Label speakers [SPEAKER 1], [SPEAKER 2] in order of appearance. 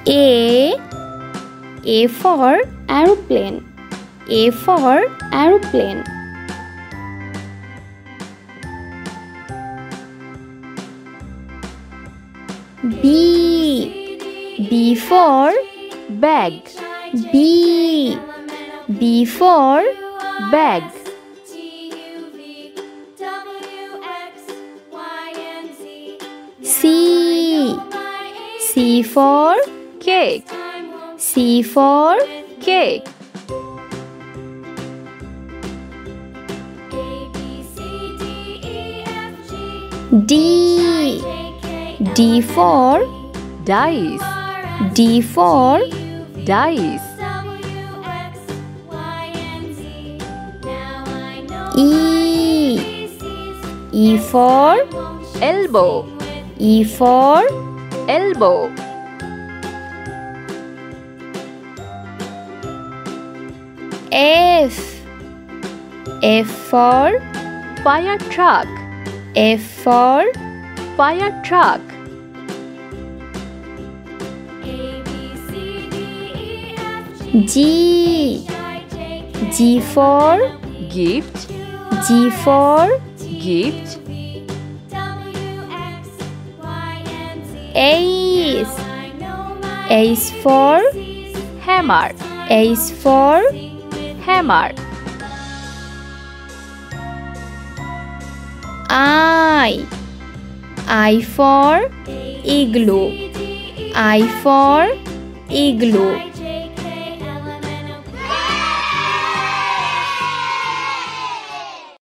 [SPEAKER 1] A for aeroplane. A for aeroplane. B for bag. B for bag. C for cake. C for cake. D for dice. D for dice. E for elbow. E for elbow. F for fire truck. F for fire truck. G for gift. G for gift. Ace for hammer. Ace for hammer. I for igloo. I for igloo.